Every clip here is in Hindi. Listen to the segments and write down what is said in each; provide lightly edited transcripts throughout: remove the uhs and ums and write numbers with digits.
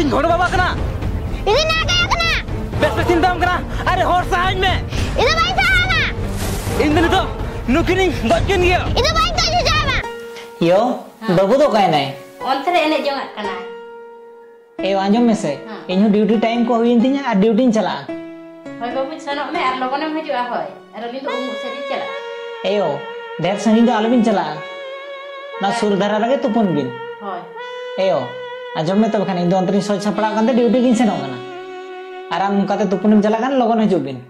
घोड़ बाबा कना इधर ना गया कना बेस पे चिंता कना अरे होर साहज में इधर भाई साहना इन तो नुकिनी बचकिन गया इधर भाई तो जावा यो बाबू तो कहे नहीं ऑन्थरे एने जोंगा कना ए आंजम में से इन्हो ड्यूटी टाइम को हुई इंतिnya आ ड्यूटी चला होय बाबू सनो में आर लोगोने हजूआ होय आर अली तो उमु से चला एयो देर संगी तो आलबिन चला ना सुर धरा लगे तुपुन बिन होय एयो आंजम में तब खाने दो अंतरी सोच छपड़ा कंते ड्यूटी किन सेनो कना आराम काते तुपुन चला kan लोगन हजू बिन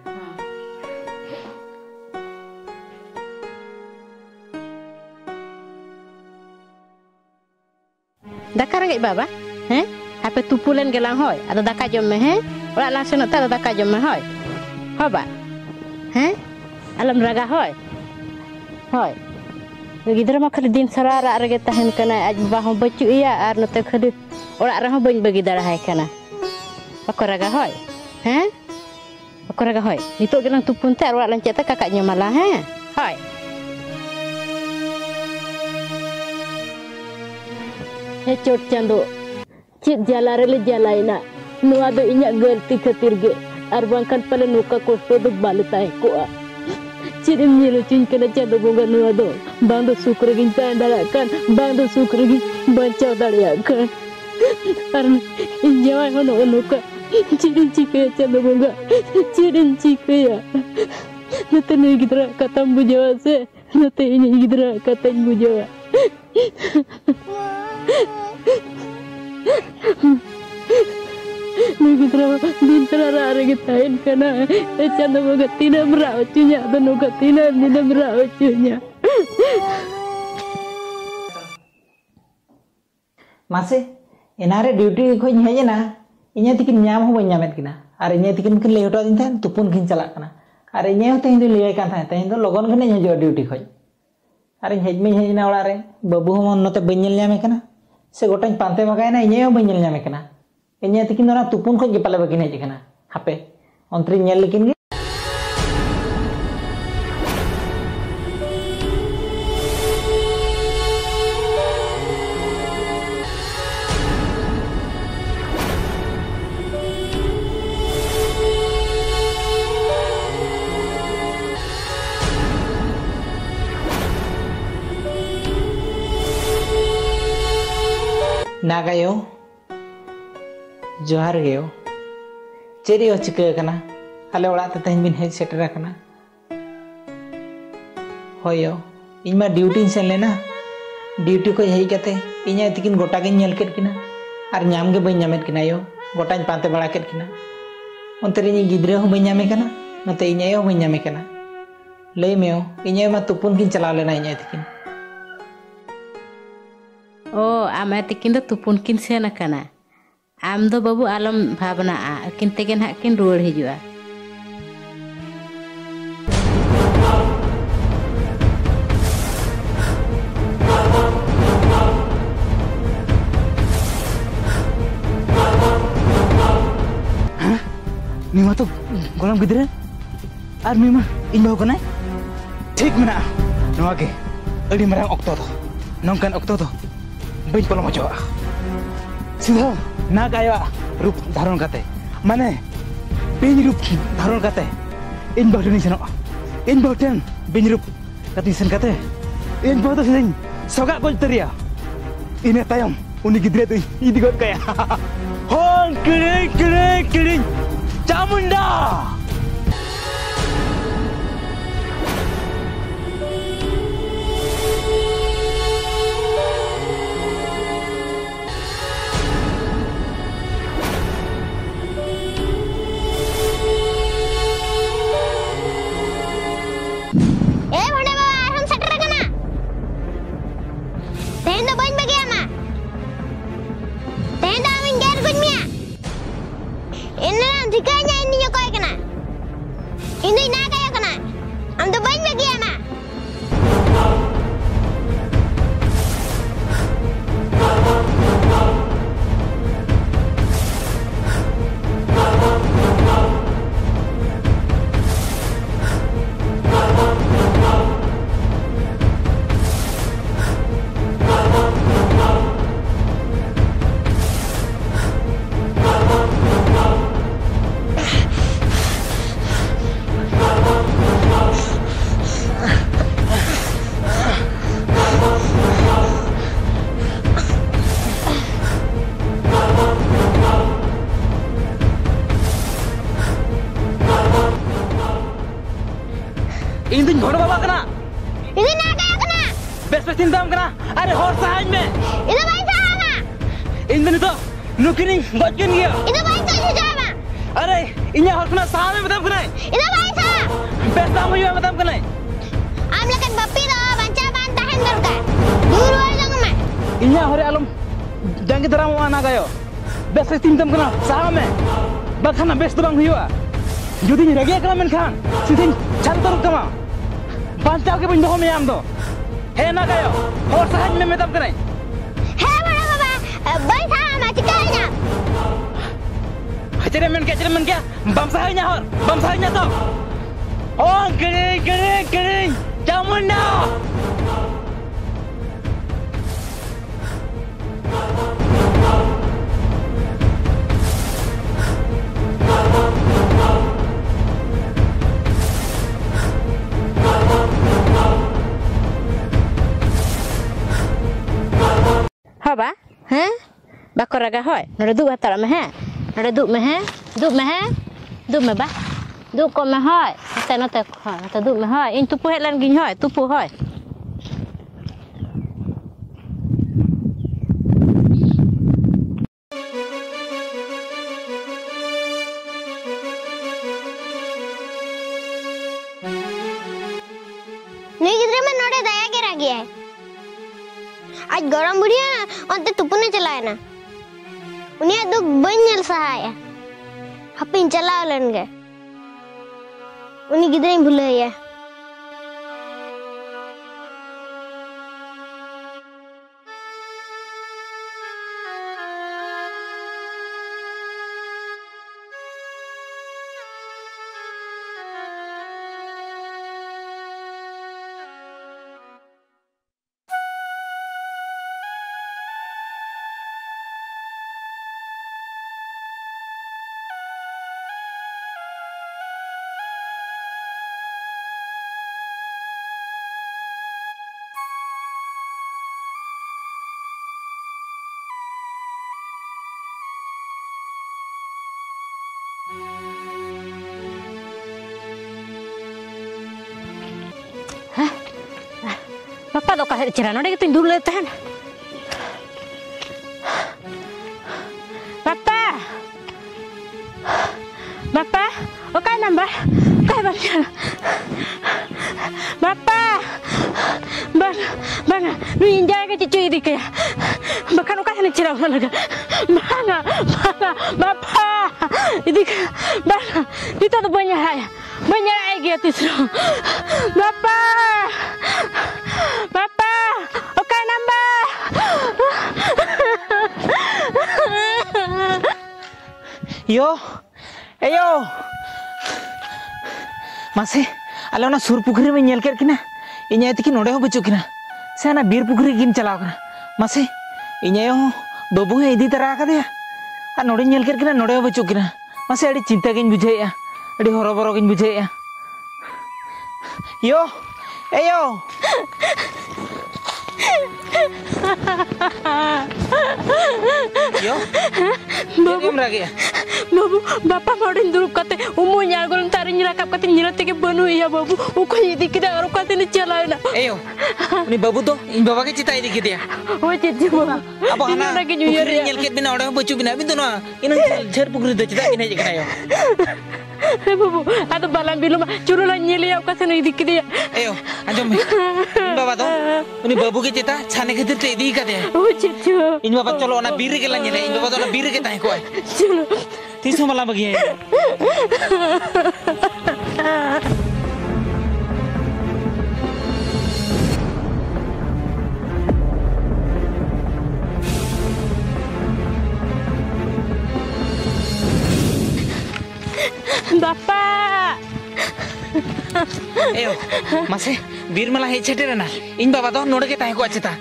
दाका रगे बाबा हैं आपे तुपुलेन गेलां होय आदा दाका जम में हैं ओरा ला सेनो ता दाका जम में होय होबा हैं आलम रागा होय होय गिदरा मा खाली दिन सारा रा रगे तहन कना आज बा हो बच्चू इया आर नते खाली ओरा रा हो बन बगी दड़ा हाय कना बako raga होय हैं बako raga होय नितो गेलां तुपुन ते ओरा लन चेता काका nyamala हैं होय हे चोट चांदो चित जला रे जलाइना नुआ दो इnya गलती खातिर गे आर बांकन पले नुका कोस्तो दो बाले ताई को चिरिम nyelo cin kana चांदो बोंगा नुआ दो बांग दो सुकर गिन ताई दड़ा kan बांग दो सुकर गिन बचाव दड़िया kan आर इnya होनो नुका चिरिम चिके चांदो बोंगा चिरिम चिके या नते ने गिदरा कतम बुझावा से नते इnya गिदरा कतन बुझावा Nugitra bintara rare gitain kana echanda bogatina brauchunya danu gatina nina brauchunya मासे एनारे ड्यूटी खोज हेजना इnya तिकिन ᱧᱟᱢ हो ᱧᱟᱢᱮᱫ किना आर इnya तिकिन किन ले हटो दिन थान तुपुन किन चला कना आर इnya होते हिंदू ले कान थान तेन दो लगन गने हजो ड्यूटी खोज आर हेज में हेजना ओड़ा रे बाबू हम नते बഞ്ഞल ᱧᱟᱢᱮ कना से गोटाñ पांते बगायना इnya हो बഞ്ഞल ᱧᱟᱢᱮ कना इnya तिकिन दोना तुपुन खोज गे पाले बकिन हेज कना हापे अंतरी ñel लेकिन गे नागायो जोहार गयो चेरी हो चिका कना आले ओड़ा ते तहन बिन हेज सेटर कना होयो इनमा ड्यूटी सेन लेना ड्यूटी को हेज कते इnya तिकिन गोटा गे नेल केट किना आर ᱧᱟᱢ गे बई ᱧᱟᱢᱮत किना यो गोटाñ पांते बड़ा केट किना अंतरे नि गिद्रे हो बई ᱧᱟᱢे कना नते इnya यो बई ᱧᱟᱢे कना लई मेओ इnya मा तुपुन किन चला लेना इnya तिकिन ओ आमे तिकिन दो तुपुन किन सेन कना आम दो बाबू आलम भावना किन तेगेन हा किन रुवाड़ हिजुआ मीमा तो गोलम गिदरे आर मीमा इन बाहु कना ठीक मेना नवा के अड़ी मरांग ऑक्टो दो नोंकान ऑक्टो दो बई पलम हजोआ सीधा ना गाया रूप धारण काते माने बेन रूप धारण काते इन बाहु सेनो इन बाहु बेन रूप काती सेन काते इन बाहु तो सेन सगा गोल तरिया इने तायम उनी गिदरे तो इदी गोट कया होन किरे चामुंडा इन दिन घोड़ा बाबा कना Ini naga ya kena. बेस बेस तीन दाम कना अरे हॉर सहाज में Itu baik sama. इन दिन तो नुकिनी बचकिन गया Itu baik sama. अरे इन्हें हॉर कना सहा में बताम कना Itu baik sama. बेस दाम हुआ बताम कना Am lekat bapi do banca bantahan dorka. Dulu aja ngema. इन्हें हॉर आलम जंग दराम वाना गयो बेस बेस तीन दाम कना सहा में बखाना बेस तो बांग हुआ जुदी रगे कना मन खान सिदिन छान तो कमा बांचाव के बंदो में आम दो है ना गयो हॉर सहाज में बताम कना Hei bada baba, baik sama cikanya. Acara men क्या बम सहायnya हॉर बम सहायnya तो ओ करें Chamunda Haba, heh? Bakor raga hoy. Nora du batar me he. Nora du me he. Du me he. Du me ba. Du ko me hoy. Te no te hoy. Te du me hoy. In tupu het lan gin hoy. Tupu hoy. Nih gidre में नोड़े दया के रागी है आज गरम बुढ़िया ना अंते तुपुने चलाए ना उन्हें दुख बन्यल सहाय हपिन चलाओ लेंगे उन्हें गिदरे भूले है Bapak do kahir cerana udah gitu dulu tahan. Bapak, oke nambah, oke bapak. Bana, lu injak ke cucu ini kaya, bahkan oke sana cerah lagi. Bana, bapak, ini bana, itu tuh banyak lagi itu. Bapak, oke nambah. Yo, masih, ala na sur pukri में nyel कर किना, इन्हें तो कि नोड़े हो बच्चों किना, से ना बीर पुखरी किन चलाओ कना, masih, इन्हें हो बाबू है इधी तरह का दिया, आ नोड़े nyel कर किना नोड़े हो बच्चों किना, masih अड़ी चिंता किन बुझे या, अड़ी हरो बरो किन बुझे या, yo, Babu, bapak mau duduk kate, umumnya golong tarik nyerakap kate nyerati ke banu ya babu, uko ini kita orang kate ni celaina. Ini babu tuh, ini bapak ke cita ini kita ya. Oh cita babu. Apa hana? Pukri nyel ket bina orang baju bina bintu na, ini cer pukri tuh cita bina aja yo. Babu, ada balan bilu mah curulan nyeli aku kate ni dikit ya. Anjom, ini bapak tuh, ini babu ke cita, cane ke cita ini kate ya. Oh cita. Ini bapak colo anak biru ke lan nyeli, ini bapak tuh anak biru ke tanya koi. Tisu malam begini. Bapak. masih bir malah hecete na. In bapak tuh node ke tanya koi cita.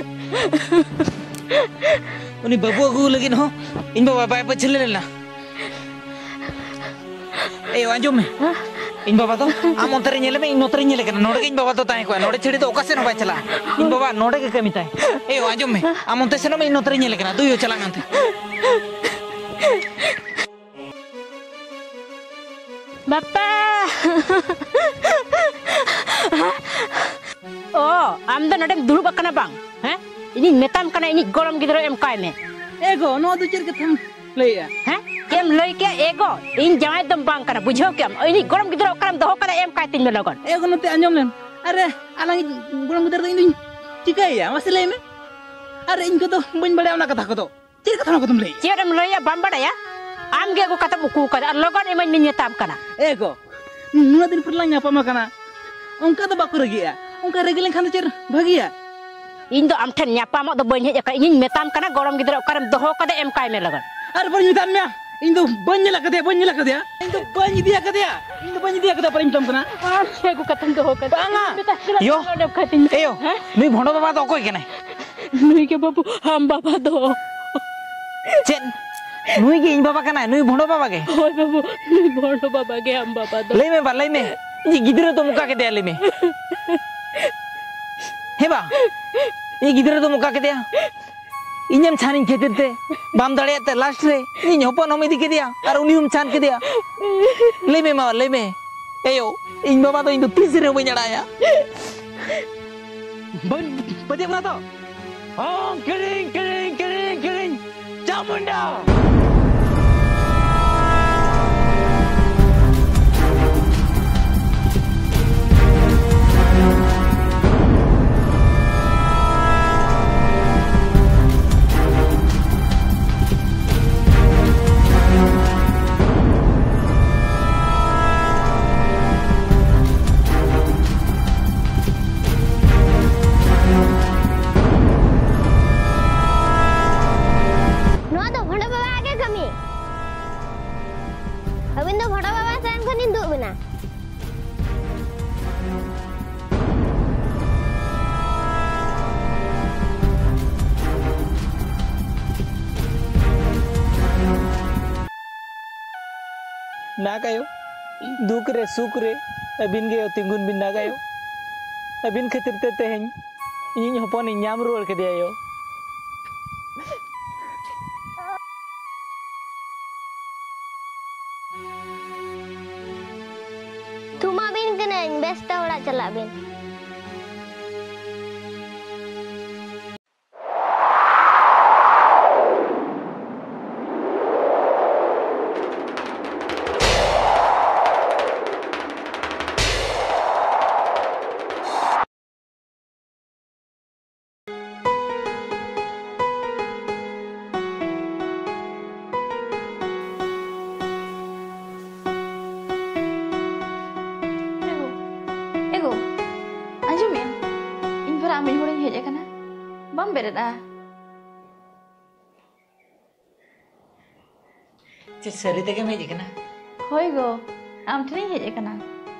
Ini babu aku lagi no. In bapak apa cile na. Anjom me. In bapak tuh am ontere nyele me in ontere nyele kana node ke in bapak tuh tanya koi node ciri tuh okase no bay chala. In bapak node ke kami tay. Anjom me. Am ontere se no me in ontere nyele kana tuh yo chala ngante. Bapak. Oh, am do nodem dulu bakana bang. Heh? Ini metam kana ini gorom gidro em kai me. Ego, no do cer katam leya. Heh? Kem loi ke ego. In jamai dom bang kana bujho kem. Ini gorom gidro karam doho kana em kai tin me logon. Ego no te anjom len. Are, alang gorom gidro ini cikai ya, masih leme. Are in ko to bañ bale ona kata ko to. Cer kata ko tum lei. Cer em loi ya bambada ya. Am ge ko kata buku kada logon em min nyetam kana. Ego. Nuna din perlang nyapa makana. Ongka to bakku regi ya. Ongka regi len kan cer bagi ya. In do am ten nyapa mak do bañ hej ka in metam kana gorom gidro karam doho kada em kai me logon. Are bañ mitam ya. In do bañ la kata ya. In do bañ dia kata ya. In do bañ dia kata paling tam kana. Am ge ko katam doho kada. Banga. Yo. Eyo, nui bhondo baba do okoi kenai? Nui ke babu ham baba do. Cen, nui ge in baba kenai, nui bhondo baba ge. Hoi babu, nui bhondo baba ge ham baba do. Lei me. Ini gidra to muka ke dia lei me. Heba. Ini gidra to muka ke dia. Inyam chanin khetir te bam dariya te last re ini hopon hom idi ke dia ar uni hum chan ke dia. Lei me. Eyo, in baba to in do tisre bañ adaya. Baje bana to. Oh, kering. Chamunda. Na kayo, duk re suk re, abin ge tingun bin na kayo. Abin khatir te teheng, ini hopon nyam ruar ke dia yo. Tuma bin kena besta ora celak bin. Berada. Sari tege me jikana. Hoi go, am tering hej ekana.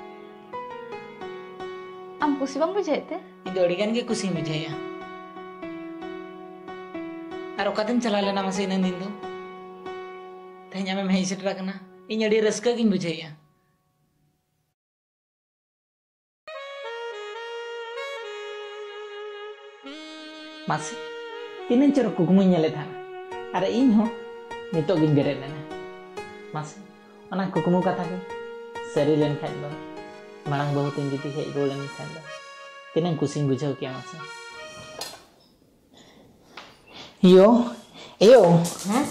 Am kusi bang bujai te? Indo adigan ge kusi bujaya. Ar okatem chala lena mase inan din do. Tehnya ame hej setera kana. Inya adi raska gin bujaya. Masih, tinen ceruk kukumu nyele thana. Are इन हो नितो गिन बेरे लेना. Masih, ona kukumu kata ke seri len khan do. Marang bahu tin jiti hej ro len khan do. Tinen kusing bujau kia masih. Eyo. Hah?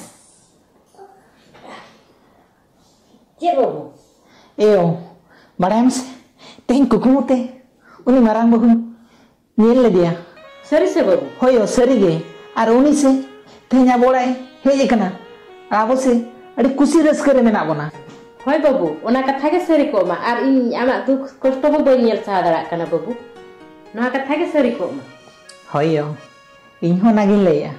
Cik babu. Eyo, barang se, tehen kukumu te, uni marang bahu nyel le dia. Sari se babu. Hoyo sari ge, ar uni se tehnya bolai hej ekana. Abo se adi kusi raska re mena bona. Hoi babu, ona katha ge sari ko ma ar in amak duk kosto ho bañ ñel sa dara kana babu. Noa katha ge sari ko ma. Hoyo, ᱤᱧ ᱦᱚᱸ ᱚᱱᱟᱜᱤᱧ ᱞᱟᱹᱭᱟ.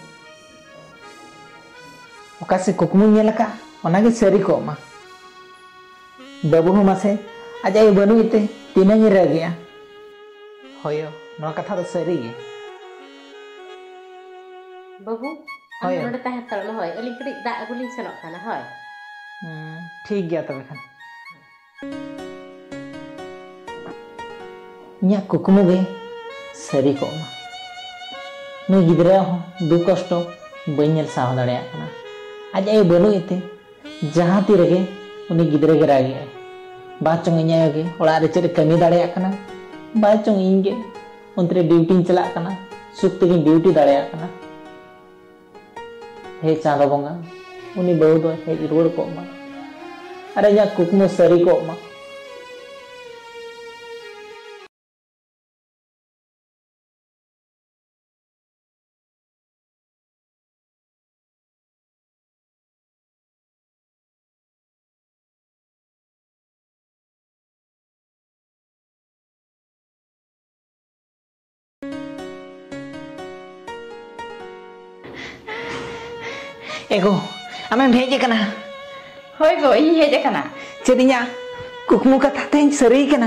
ᱚᱠᱟ ᱥᱮ ᱠᱩᱠᱢᱩᱧ ᱧᱮᱞ ᱟᱠᱟᱫ ᱚᱱᱟᱜᱮ ᱥᱟᱹᱨᱤ ᱠᱚᱜ ᱢᱟ. ᱵᱟᱹᱵᱩ ᱦᱚᱸ ᱢᱟᱥᱮ ᱟᱡ ᱟᱭᱳ ᱵᱟᱹᱱᱩᱜ ᱮᱛᱮ ᱛᱤᱱᱟᱹᱜ ᱨᱟᱹᱜᱤᱜᱼᱟ. ᱦᱳᱭᱳ, ᱱᱚᱣᱟ ᱠᱟᱛᱷᱟ ᱫᱚ ᱥᱟᱹᱨᱤ ᱜᱮ. ᱵᱟᱹᱵᱩ, ᱟᱢ ᱱᱚᱰᱮ ᱛᱟᱦᱮᱸ ᱦᱟᱛᱟᱲ ᱢᱮ. ᱦᱳᱭ, ᱟᱹᱞᱤᱧ ᱠᱟᱹᱴᱤᱡ ᱫᱟᱜ ᱟᱹᱜᱩ ᱞᱤᱧ ᱥᱮᱱᱚᱜ ᱠᱟᱱᱟ. ᱦᱳᱭ. ᱴᱷᱤᱠ ᱜᱮᱭᱟ ᱛᱚᱵᱮ ᱠᱷᱟᱱ. ᱤᱧᱟᱹᱜ ᱠᱩᱠᱢᱩ ᱜᱮ ᱥᱟᱹᱨᱤ ᱠᱚᱜ ᱢᱟ. ᱱᱩᱭ ᱜᱤᱫᱽᱨᱟᱹ ᱦᱚᱸ ᱫᱩ ᱠᱚᱥᱴᱚ ᱵᱟᱹᱧ ᱧᱮᱞ ᱥᱟᱦᱟᱣ ᱫᱟᱲᱮᱭᱟᱜ ᱠᱟᱱᱟ. ᱟᱡ ᱟᱭᱳ ᱵᱟᱹᱱᱩᱜ ᱮᱛᱮ ᱡᱟᱦᱟᱸ ᱛᱤ ᱨᱮᱜᱮ ᱩᱱᱤ ᱜᱤᱫᱽᱨᱟᱹ ᱜᱮ ᱨᱟᱜᱮᱜᱼᱟᱭ. ᱵᱟ ᱪᱚᱝ ᱤᱧ ᱟᱭᱳ ᱜᱮ ᱚᱲᱟᱜ ᱨᱮ ᱪᱮᱫ ᱮ ᱠᱟᱹᱢᱤ ᱫᱟᱲᱮᱭᱟᱜ ᱠᱟᱱᱟ बाचों इंगे उनते ड्यूटी चला कना सुख तक ड्यूटी दाड़िया कना हे चांदो बंगा उनी बहु दो हे रुड़ को मा अरे या कुकमु सरी को मा एगो आमें भेजे कना होय गो इन हेज कना चेदिया कुकमु कथा तें सरी कना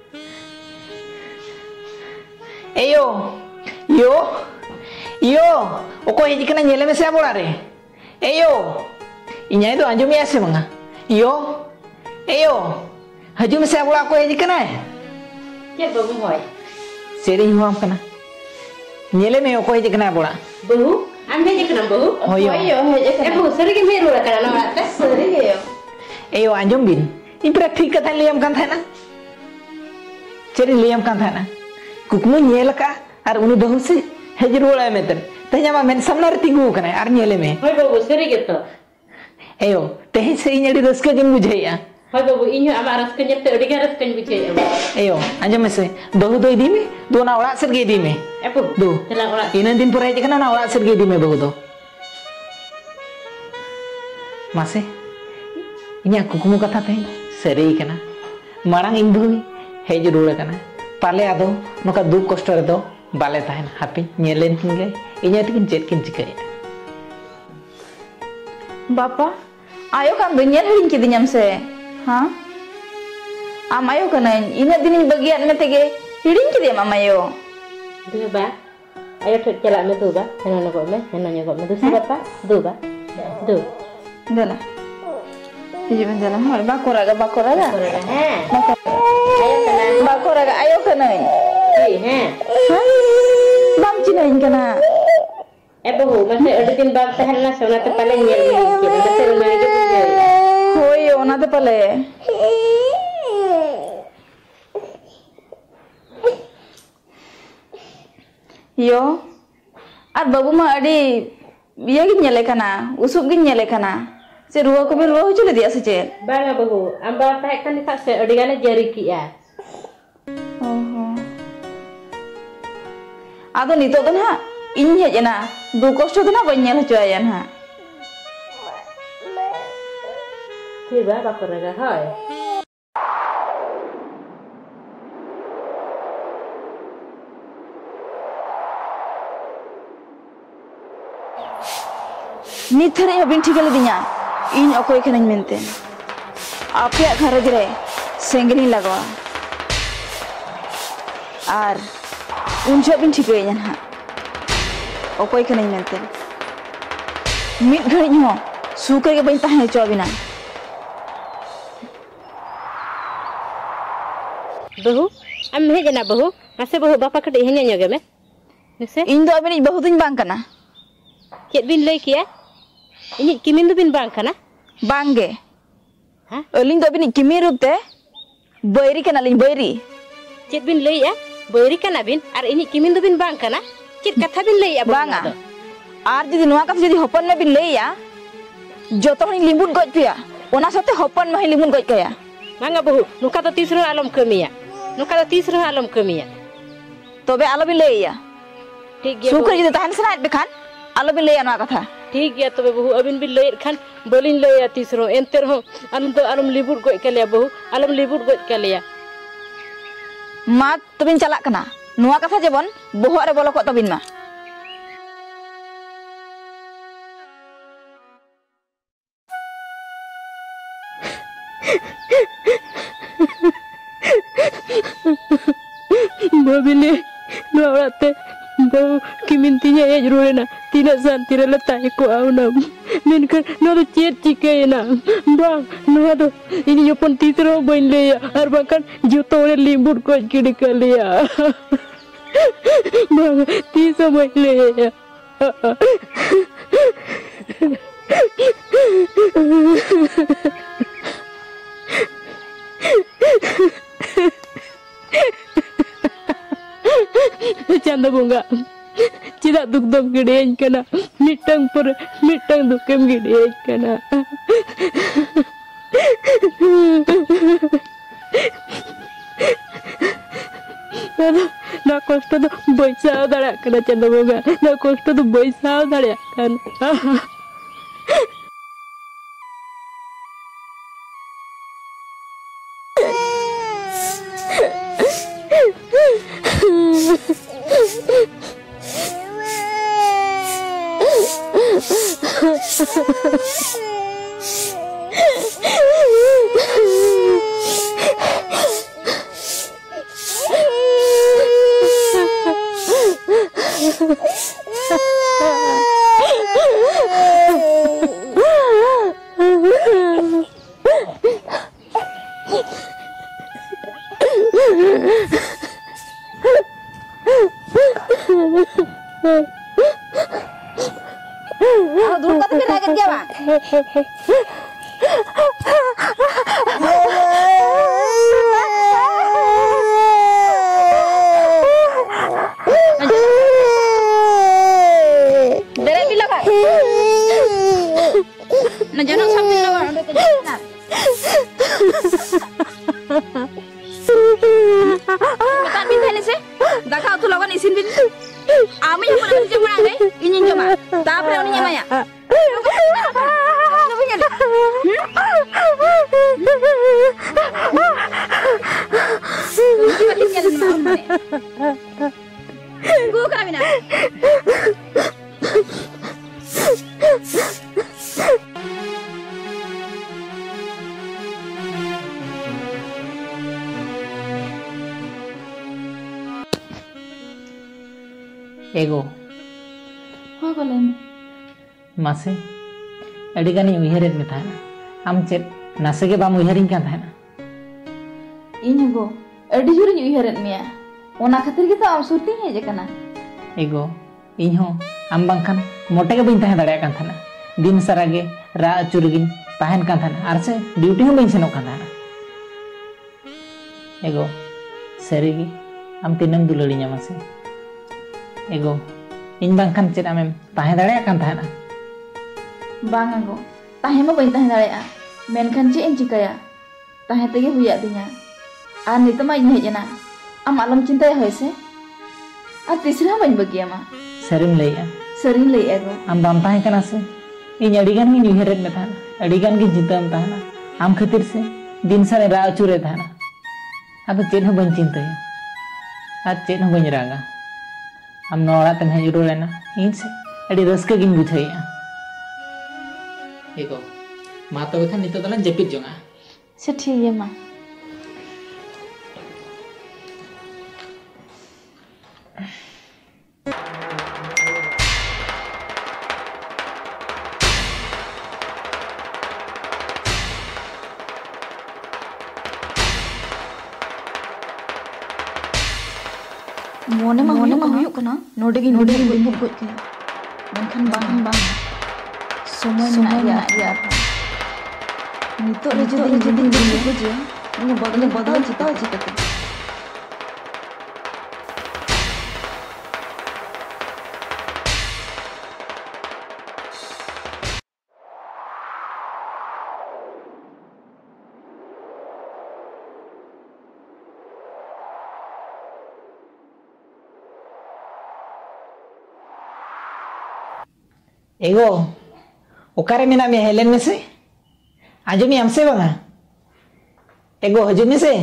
एयो यो यो ओको हेज कना नेले में से बोला रे एयो इन्याय तो अंजुमिया से मंगा यो एयो हजू में से बोला को हेज कना के बहू होय सेरी हुआम कना नेले में ओको हेज कना बोला बहू am heje kana bau hoyo heje kana bau sari ke meru la kana na ta sari ge yo एयो आंजम बिन इपरा ठीक कथा लियम कान थाना चेरी लियम कान थाना कुकमु नेल का आर उनी बहु से हेजरुला मेतन तहया मेन सामना रे तिंगु कना आर नेले में होय बाबू सरी के तो एयो तेहे से इनडी रस्के जिन बुझैया होय बाबू इन्यो आमा रस्के नेते अडिगा रस्के बुझैया एयो आंजम से बहु दो इदी में दो ना ओड़ा सर गे इदी में एपो दो चला ओड़ा इन दिन पर हेज कना ना ओड़ा सर गे इदी में बहु दो मासे इन्या कुकमु कथा थे सरी कना मारांग इन बहु हेज रुड़ कना पाले आदो नोका दुख कष्ट रे दो बाले ताहन हापी नेलेन किनगे इन्या तिकिन चेत किन चिकाय बापा आयो kan दुनिया हरिन के दिनम से हां आम आयो कना इन दिन बगियान में तेगे हिडिन के दे मामा यो दु बा ayo चला में दु बा हेनो को में दु से बापा दु बा दु दला जीवन जला होय बाकोरागा हैं बाकोरागा आयो कना ई हैं बाम चिनाइन कना ए बहू मसे अडी दिन बाप तहलना सोना तो पले नेल में के मसे रुमाली के बुझे होय ओना तो पले यो आर बाबू मा अडी ये गिन नेले कना उसुक गिन नेले कना से रुआ को बेल हो चले दिया से चे बांगा बहू आंबा ताहे कनी ता से अडी गाने जरी किया ओहो आदो नितो तो ना इन हेजना दु कष्ट तो ना बन्यल हचोया ना फिर बा बाकोरागा होय निथरे हबिन ठिकले दिया इन अकोय खनन मेनते आपे घरज रे सेंगली लगवा आर उन जबिन ठिकय ना अकोय खनन मेनते मिट घड़ी हो सुकर के बइन ताहे चोबिना बहू am हेजना बहू मसे बहू बापा कटे हेnya नगे में नसे इन दो अबिन बहुत दिन बांग कना चेत बिन लई किया इनी किमिन दो बिन बांग कना बांगे हां अलिंग दो अबिन किमी रुते बैरी कना लिंग बैरी चेत बिन लई या बैरी कना बिन आर इनी किमिन दो बिन बांग कना चेत कथा बिन लई या बांगा आर जदि नुआ कथा जदि हपन में बिन लई या जोतो हनी लिंबुन गज पिया ओना साथे हपन में लिंबुन गज कया बांगा बहू नुका तो तीसरो आलम कमिया नुका तो तीसरो आलम कमिया तबे आलो बिन लई या ठीक गया सुकर जदि ताहन सना बेखान आलो बिन लई या नुआ कथा ठीक गया तबे बहू अबिन बिन लई खान बलिन लई या तीसरो एंते रहो आलम तो आलम लिबुट गज कलिया बहू आलम लिबुट गज कलिया मा तबिन चला कना नुआ कथा जेबन बोहर रे बोलो को तबिन मा Babile no orate bau kimintinya ya jurena tidak santira letak ko aunam minkan no do ciet cikena bang no do ini yopon titro bain le ya arbakan juto le limbur ko kiri kali ya bang tisa bain le ya चांदा बोंगा चिदा दुख दम गिड़ेन कना मिटंग पर मिटंग दुकेम गिड़ेन कना ना कष्ट तो बैसाव दाड़ा कना चांदा बोंगा ना कष्ट तो बैसाव दाड़ा कना दूर का फिर आगे क्या बा दरे भी लगा न जनो सब भी लगा उन्हें के जाना बता भी थैले से देखा तू लोगों ने इसिन भी आमी yang pernah kerja mana ni? Ini cuma, tak pernah ni Maya. Gua kami nak. एगो हाँ बोलें मासे अड़ी गानी उयहरेत में था ना हम चेत नासे के बाम उयहरिंग क्या था ना इन गो अड़ी जुरिन उयहरेत में ओना खातिर के तो आम सुरती है जकना एगो इन हो आम बांखान मोटे के बइन तहन दाड़े कान था ना दिन सारा गे रा अचुरगिन तहन कान था ना आर से ड्यूटी हो बइन सेनो कान था ना एगो सरीगी आम तिनम दुलड़िया मासे एगो इन बांखान चेत आमेम तहन दाड़े कान था ना बांग गो तहे में बइन तहे दाड़े मेनखान चे इन चिकाया तहे तेगे हुया दिया आ नितमा इन हेजना आम आलम चिंता है से आ तीसरा बइन बगिया मा सरीम लइया सरीन लई एगो आम बाम तहे कना से इन अड़ीगान गी उयहरेत में था ना अड़ीगान गी जितम था ना आम खातिर से दिन सारे रा अचुरे था ना अब चेत हो बइन चिंताया आ चेत हो बइन रागा हम नोड़ा तम हेज उड़ो लेना इन से अड़ी रस्के गिन बुझाइया एगो मा तो खान नितो दलन जपित जोंगा से ठीक है मां मोने मा हुयुक कना नोडे गी बुक गुज के मनखान बांग समय में या नितो रे जदी बुझे नि बदल चिता चिता एगो ओकारे मेना में हेलेन में से आजमी हमसे बांगा एगो हजू में से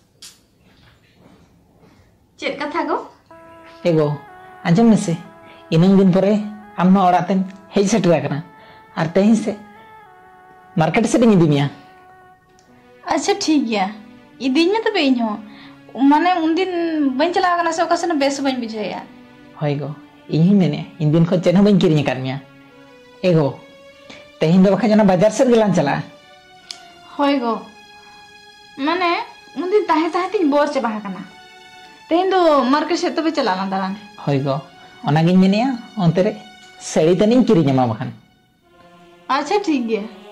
चेत कथा गो एगो आजम में से इनंग दिन परे आम ओरातेन हेज सेटरा कना आर तेही से मार्केट से दिनी दिमिया अच्छा ठीक गया इदिन में तो बेइन हो माने उन दिन बइन चला कना से ओकासन बेस बइन बुझाया होय गो इही मेने इन दिन खो चेन बइन किरिया करमिया एगो तेहिन दो बखा जना बाजार से गेलान चला होय गो माने उन दिन ताहे तीन बोर चे बाहा कना तेहिन दो मार्केट से तो बे चला ना दारान होय गो ओनागिन मेनिया ओंते रे सेड़ी तनिन किरिया मा बखान अच्छा ठीक गया